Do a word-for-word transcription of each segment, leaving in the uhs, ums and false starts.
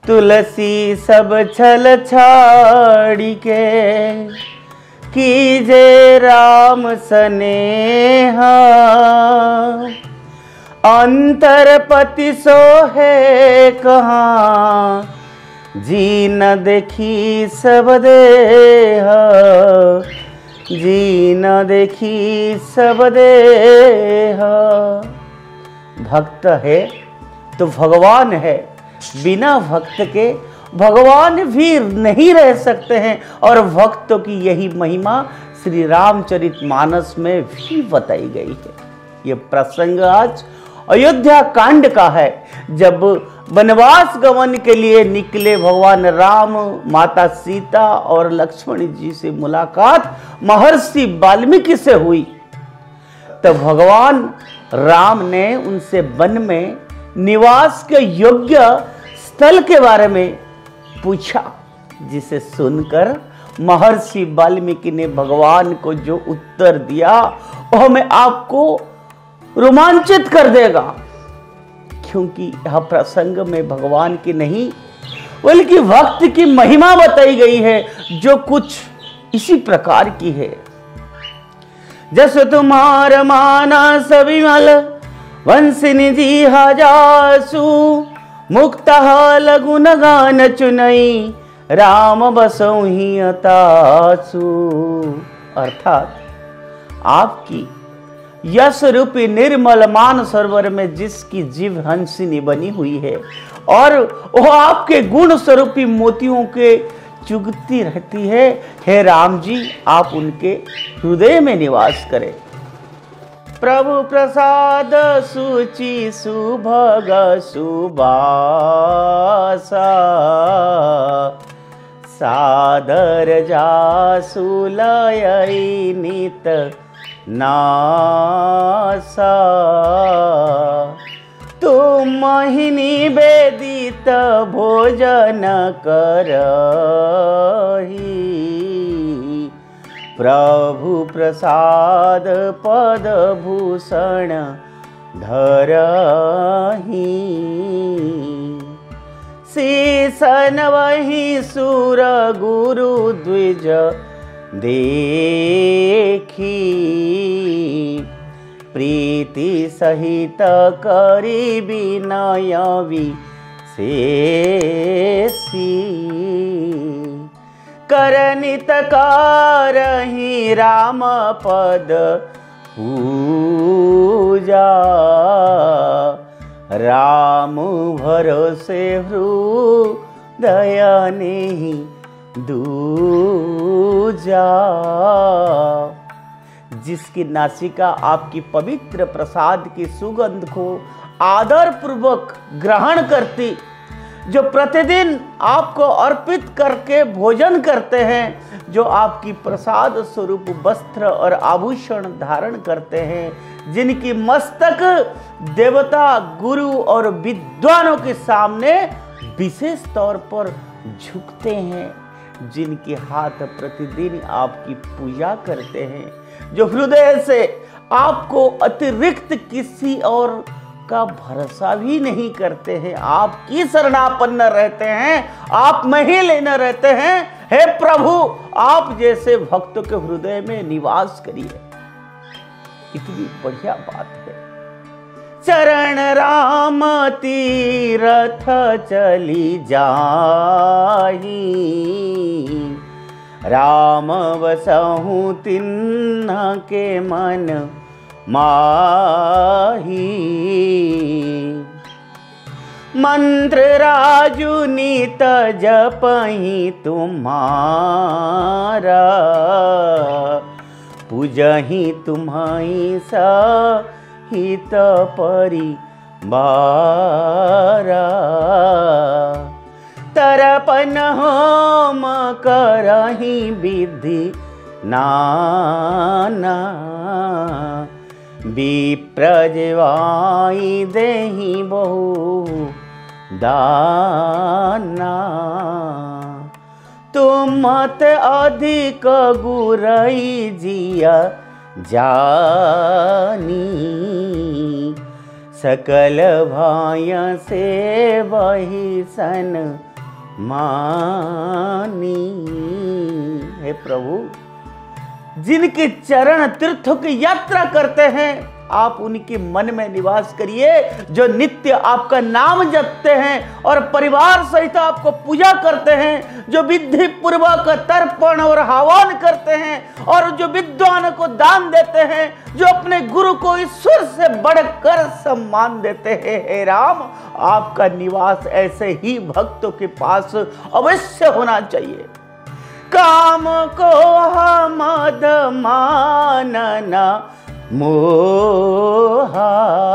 तुलसी सब छल छाड़ी के, कीजे राम सनेहा। अंतरपति सो है कहाँ, जी न देखी सब देहा। जी न देखी सब देहा। भक्त है तो भगवान है, बिना भक्त के भगवान भी नहीं रह सकते हैं। और भक्तों की यही महिमा श्री रामचरितमानस में भी बताई गई है। ये प्रसंग आज अयोध्या कांड का है, जब वनवास गमन के लिए निकले भगवान राम, माता सीता और लक्ष्मण जी से मुलाकात महर्षि वाल्मीकि से हुई। तो भगवान राम ने उनसे वन में निवास के योग्य स्थल के बारे में पूछा, जिसे सुनकर महर्षि वाल्मीकि ने भगवान को जो उत्तर दिया वह हमें आपको रोमांचित कर देगा। क्योंकि यह प्रसंग में भगवान की नहीं बल्कि भक्त की महिमा बताई गई है, जो कुछ इसी प्रकार की है। जस तुम्हार मानस विमल, वंशिनी जी हजासु। मुक्त लगुन गान चुनई, राम बसौ ही अतासु। अर्थात आपकी यश रूपी निर्मल मान सरोवर में जिसकी जीव हंसिनी बनी हुई है, और वह आपके गुण स्वरूपी मोतियों के चुगती रहती है, हे राम जी आप उनके हृदय में निवास करें। प्रभु प्रसाद सुचि सुभग सुबासा, सादर जासु लयई नित नासा। तुम ही निवेदित भोजन करही, प्रभु प्रसाद पद भूषण धरही। शीसन वही सुर गुरु द्विज देखी, प्रीति सहित करी विनय विशेषी। करनित करहि राम पद पूजा, राम भरोसे हृदय नहीं दूजा। जिसकी नासिका आपकी पवित्र प्रसाद की सुगंध को आदर पूर्वक ग्रहण करती, जो प्रतिदिन आपको अर्पित करके भोजन करते हैं, जो आपकी प्रसाद स्वरूप वस्त्र और आभूषण धारण करते हैं, जिनकी मस्तक देवता गुरु और विद्वानों के सामने विशेष तौर पर झुकते हैं, जिनके हाथ प्रतिदिन आपकी पूजा करते हैं, जो हृदय से आपको अतिरिक्त किसी और का भरोसा भी नहीं करते हैं, आपकी शरणापन्न रहते हैं, आप में ही लेना रहते हैं। हे प्रभु आप जैसे भक्तों के हृदय में निवास करिए। इतनी बढ़िया बात है। चरण राम तीरथ चली जाही, राम बसहु तिन्ह के मन माही। मंत्र राजु नीत जपहि तुम्हारा, पूजहि तुम्हारी सहित परिवारा। तरपन होम करहि विधि नाना, विप्रजवाई देहि बहु दाना। तुम मत अधिक गुरई जिया जानी, सकल भाय से वही सन मानी। हे प्रभु, जिनके चरण तीर्थों की यात्रा करते हैं आप उनके मन में निवास करिए, जो नित्य आपका नाम जपते हैं और परिवार सहित आपको पूजा करते हैं, जो विधि पूर्वक तर्पण और हवन करते हैं और जो विद्वान को दान देते हैं, जो अपने गुरु को ईश्वर से बढ़कर सम्मान देते हैं। हे राम, आपका निवास ऐसे ही भक्तों के पास अवश्य होना चाहिए। काम को मद मानना मोहा,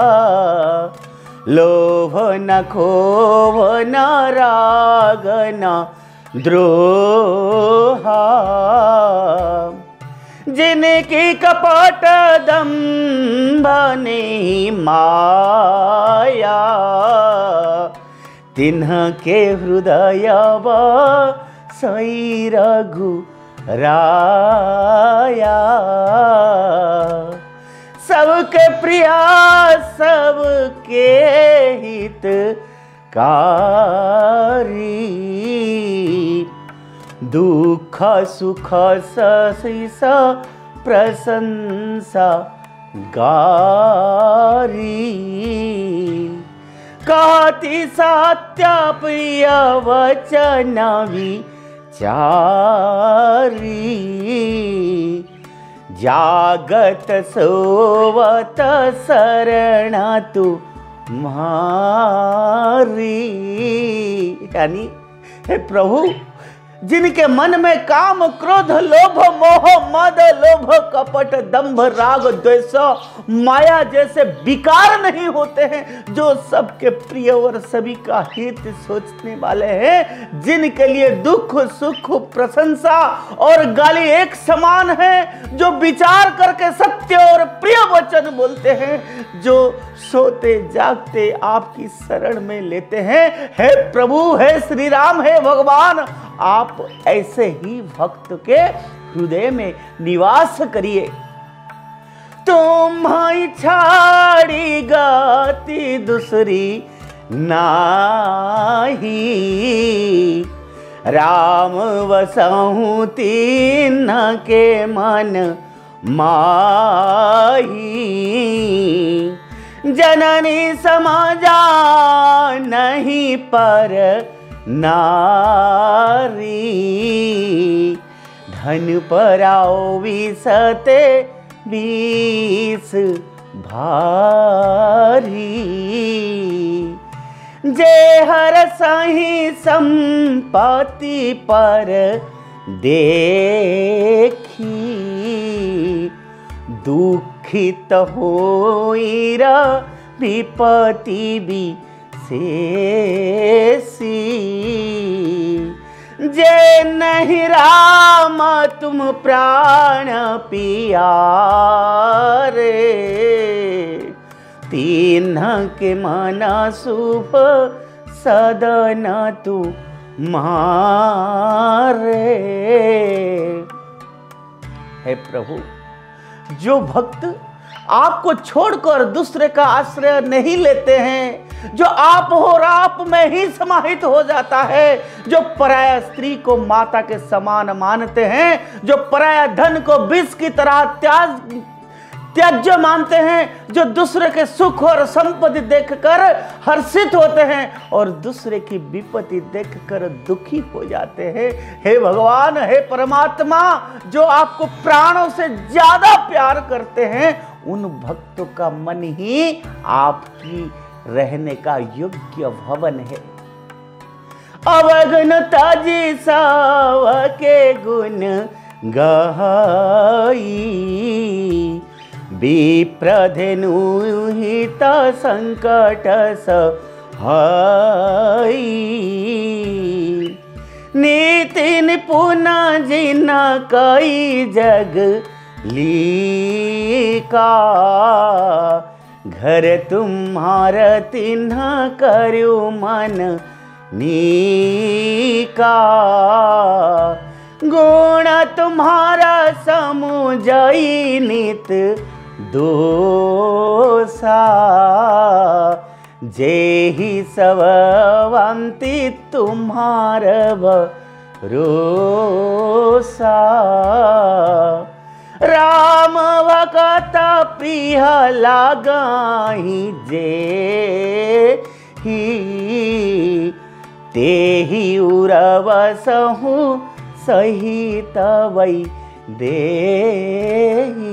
लोभ न खोभ न राग न द्रोहा, जिनकी कपट दंभ नहीं माया, तिन्ह के हृदय सई रघु राया। सबके प्रिया सबके हितकारी, दुख सुख सशिष प्रशंसा गारी, कहती सत्य प्रिय वचन विचारी, जागत सोवत शरण तुम्हारी। यानी हे प्रभु, जिनके मन में काम क्रोध लोभ मोह मद लोभ कपट दंभ राग द्वेष माया जैसे विकार नहीं होते हैं, जो सबके प्रिय और सभी का हित सोचने वाले हैं, जिनके लिए दुख सुख प्रशंसा और गाली एक समान है, जो विचार करके सत्य और प्रिय वचन बोलते हैं, जो सोते जागते आपकी शरण में लेते हैं। हे प्रभु, हे श्री राम, हे भगवान, आप ऐसे ही भक्त के हृदय में निवास करिए। तुम्हारी छाड़ी गति दूसरी नाही, राम वसहु तीन के मन माही, जननी समझा नहीं पर नारी, धन पराओ विसते बीस भारी, जे हर सही संपत्ति पर देखी, दुखित होइरा विपत्ति भी शेषी, जे नहीं राम तुम प्राण पियारे, तीन्ह के मना शुभ सदन तू मारे। हे प्रभु, जो भक्त आपको छोड़कर दूसरे का आश्रय नहीं लेते हैं, जो आप और आप में ही समाहित हो जाता है, जो पराया स्त्री को माता के समान मानते हैं, जो पराया धन को विष की तरह त्याज त्याज्य मानते हैं, जो दूसरे के सुख और संपत्ति देखकर हर्षित होते हैं और दूसरे की विपत्ति देखकर दुखी हो जाते हैं। हे भगवान, हे परमात्मा, जो आपको प्राणों से ज्यादा प्यार करते हैं, उन भक्तों का मन ही आपकी रहने का योग्य भवन है। अवगुण ताजी साव के गुण गाई, विप्रधेनु हित संकट सहाई, नीति निपुण जिन कई जग लीका, घर तुम्हारा तिन्ह करु मन नीका, गुण तुम्हारा समुझई नित दोषा, जेहि सब वंती तुम्हार भरोसा। राम भगत प्रिय लगाही जेहि, तेहि उरवसहु सहित वै देहि।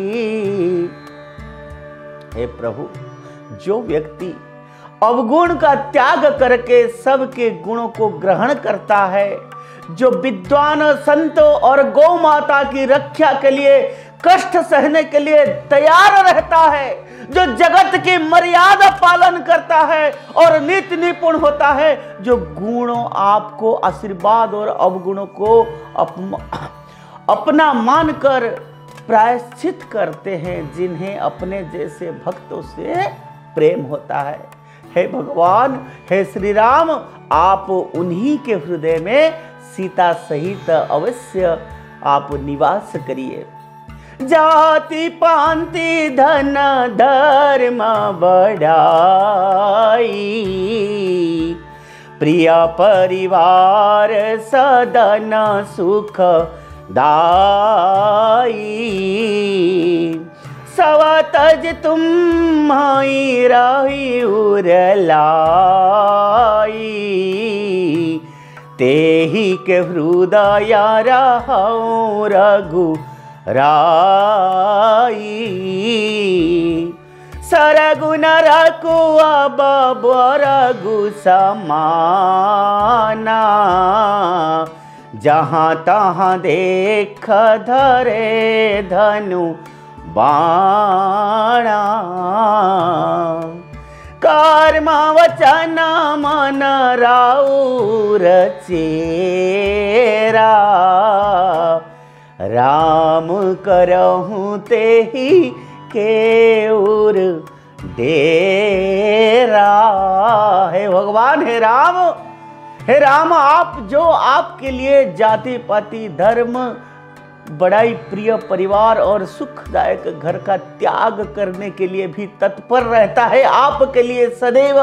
हे प्रभु, जो व्यक्ति अवगुण का त्याग करके सबके गुणों को ग्रहण करता है, जो विद्वान संतों और गौ माता की रक्षा के लिए कष्ट सहने के लिए तैयार रहता है, जो जगत की मर्यादा पालन करता है और नीति निपुण होता है, जो गुणों आपको आशीर्वाद और अवगुणों को अपम, अपना मानकर प्रायश्चित करते हैं, जिन्हें अपने जैसे भक्तों से प्रेम होता है। हे भगवान, हे श्री राम, आप उन्हीं के हृदय में सीता सहित अवश्य आप निवास करिए। जाति पांति धन धर्म बढ़ाई, प्रिय परिवार सदन सुख दाई। सब तज तुम माई रही उरलाई, तेहि के हृदय रहौ रघु राई। सरगुन रघु अब बरगु समाना, जहाँ तहाँ देख धरे धनु बाणा। कर्म वचन मन राउर चेरा, राम करहूँ तेहि केउर डेरा। हे भगवान, हे राम, हे राम, आप जो आपके लिए जाति पाति धर्म बड़ाई प्रिय परिवार और सुखदायक घर का त्याग करने के लिए भी तत्पर रहता है, आपके लिए सदैव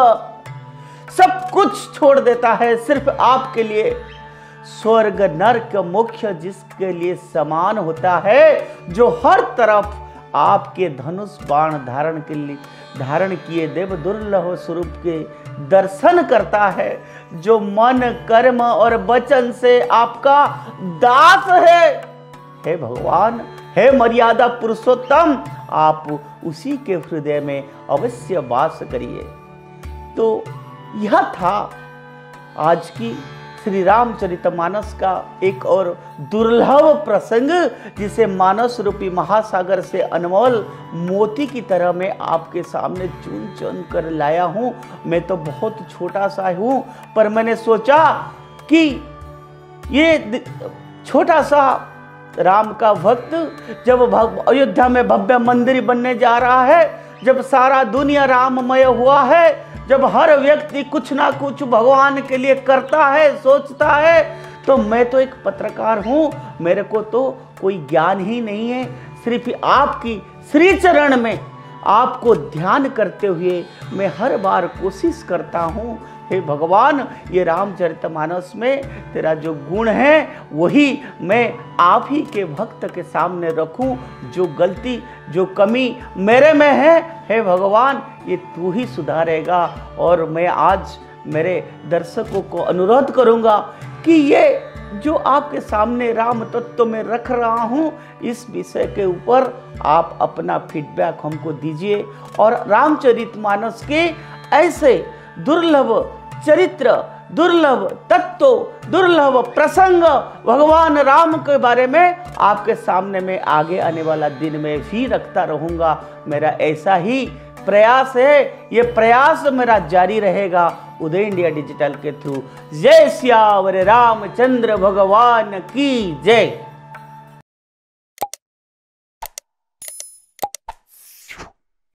सब कुछ छोड़ देता है सिर्फ आपके लिए। स्वर्ग नरक मोक्ष जिसके लिए समान होता है, जो हर तरफ आपके धनुष बाण धारण के लिए धारण किए देव दुर्लभ स्वरूप के दर्शन करता है, जो मन कर्म और वचन से आपका दास है। हे भगवान, हे मर्यादा पुरुषोत्तम, आप उसी के हृदय में अवश्य वास करिए। तो यह था आज की श्री रामचरितमानस का एक और दुर्लभ प्रसंग, जिसे मानस रूपी महासागर से अनमोल मोती की तरह मैं आपके सामने चुन चुन कर लाया हूँ। मैं तो बहुत छोटा सा हूँ, पर मैंने सोचा कि ये छोटा सा राम का भक्त जब अयोध्या में भव्य मंदिर बनने जा रहा है, जब सारा दुनिया राममय हुआ है, जब हर व्यक्ति कुछ ना कुछ भगवान के लिए करता है, सोचता है, तो मैं तो एक पत्रकार हूँ, मेरे को तो कोई ज्ञान ही नहीं है। सिर्फ आपकी श्री चरण में आपको ध्यान करते हुए मैं हर बार कोशिश करता हूँ, हे भगवान, ये रामचरितमानस में तेरा जो गुण है वही मैं आप ही के भक्त के सामने रखूं। जो गलती जो कमी मेरे में है, हे भगवान, ये तू ही सुधारेगा। और मैं आज मेरे दर्शकों को अनुरोध करूंगा कि ये जो आपके सामने राम तत्व में रख रहा हूँ, इस विषय के ऊपर आप अपना फीडबैक हमको दीजिए और रामचरितमानस के ऐसे दुर्लभ चरित्र, दुर्लभ तत्व, दुर्लभ प्रसंग भगवान राम के बारे में आपके सामने में आगे आने वाला दिन में भी रखता रहूंगा। मेरा ऐसा ही प्रयास है, ये प्रयास मेरा जारी रहेगा उदय इंडिया डिजिटल के थ्रू। जय श्यावर रामचंद्र भगवान की जय।